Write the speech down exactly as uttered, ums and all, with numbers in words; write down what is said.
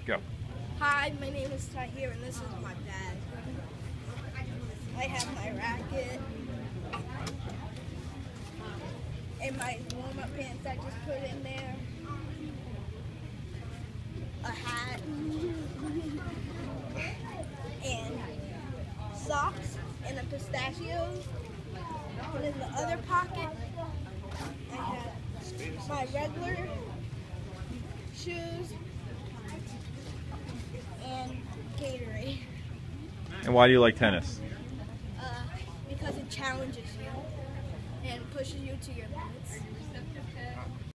Go. Hi, my name is Tahir, and this is my bag. I have my racket and my warm-up pants I just put in there, a hat, and socks, and a pistachios. And in the other pocket, I have my regular shoes and Gatorade. And why do you like tennis? Uh, because it challenges you and pushes you to your limits.